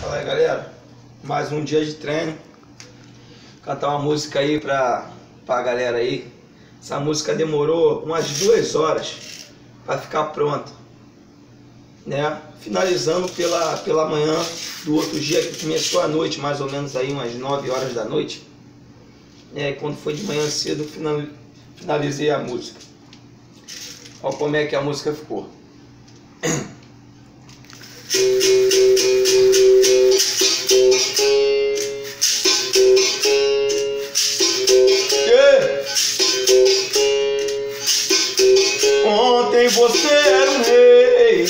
Fala aí, galera, mais um dia de treino. Cantar uma música aí pra galera aí. Essa música demorou umas 2 horas pra ficar pronta, né? Finalizando pela manhã do outro dia, que começou à noite, mais ou menos aí umas 9 horas da noite. E quando foi de manhã cedo, finalizei a música. Olha como é que a música ficou. Ontem você era um rei,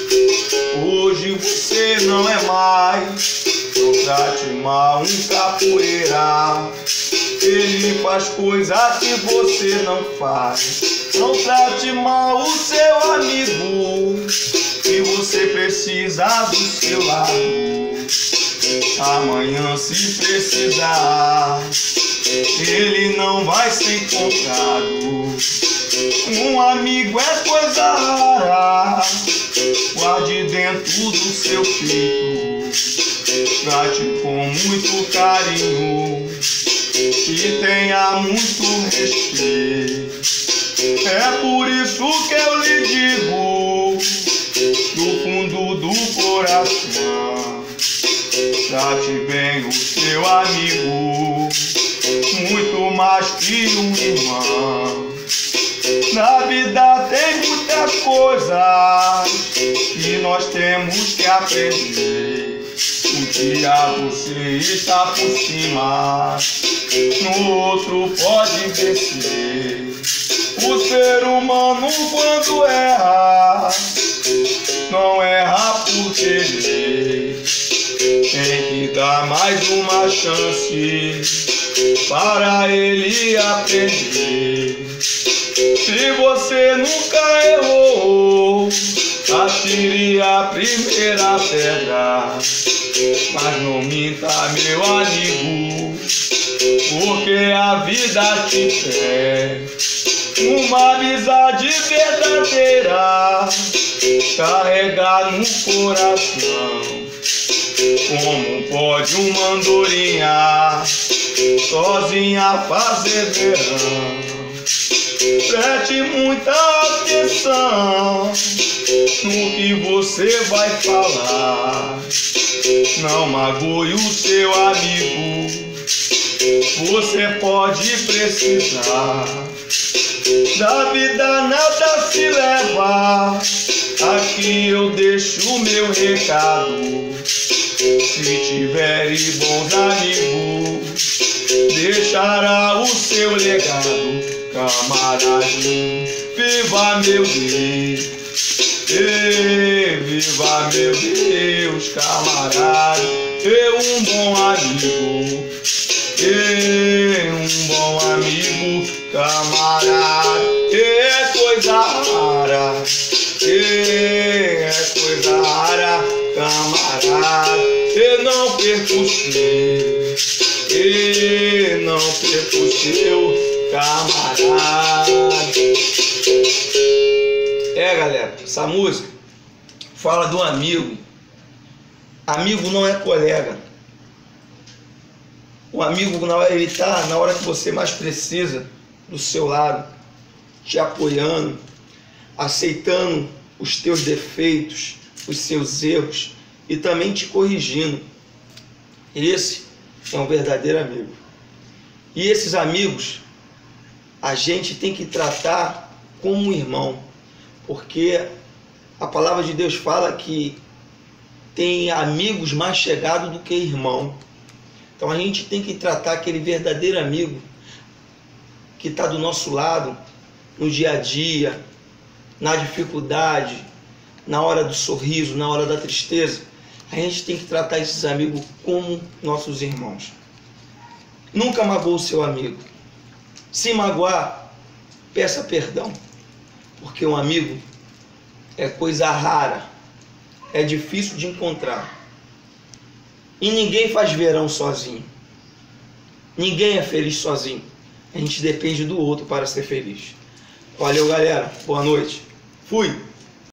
hoje você não é mais. Não trate mal um capoeira, ele faz coisas que você não faz. Não trate mal o seu amigo, que você precisa do seu lado. Amanhã, se precisar, ele não vai ser encontrado. Um amigo é coisa rara, guarde dentro do seu peito, trate com muito carinho e tenha muito respeito. É por isso que eu lhe digo, do fundo do coração, trate bem o seu amigo, muito mais que um irmão. Na vida tem muitas coisas que nós temos que aprender. Um dia você está por cima, no outro pode descer. O ser humano, quando erra, não erra por querer. Tem que dar mais uma chance para ele aprender. Se você nunca errou, atire a primeira pedra. Mas não minta, meu amigo, porque a vida te pede. Uma amizade verdadeira carrega no coração. Como pode uma andorinha sozinha fazer verão? Preste muita atenção no que você vai falar. Não magoe o seu amigo, você pode precisar. Da vida nada se leva, aqui eu deixo o meu recado. Se tiver bons amigos, deixará o seu legado. Camaradinho, viva meu Deus, viva meu Deus, camarada, um bom amigo, um bom amigo, camarada, é coisa rara, é coisa rara, camarada, não perca o seu, não perca o seu camarada. Galera, essa música fala do amigo. Amigo não é colega. O amigo, ele tá na hora que você mais precisa do seu lado, te apoiando, aceitando os teus defeitos, os seus erros e também te corrigindo. Esse é um verdadeiro amigo. E esses amigos a gente tem que tratar como um irmão, porque a palavra de Deus fala que tem amigos mais chegados do que irmão. Então a gente tem que tratar aquele verdadeiro amigo que está do nosso lado no dia a dia, na dificuldade, na hora do sorriso, na hora da tristeza. A gente tem que tratar esses amigos como nossos irmãos. Nunca magoe o seu amigo. Se magoar, peça perdão, porque um amigo é coisa rara, é difícil de encontrar. E ninguém faz verão sozinho. Ninguém é feliz sozinho. A gente depende do outro para ser feliz. Valeu, galera. Boa noite. Fui.